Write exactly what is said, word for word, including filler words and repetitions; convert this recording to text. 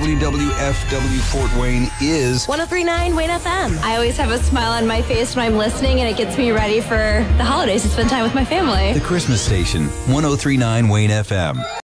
W W F W Fort Wayne is one oh three point nine Wayne F M. I always have a smile on my face when I'm listening, and it gets me ready for the holidays to spend time with my family. the Christmas station, one oh three point nine Wayne F M.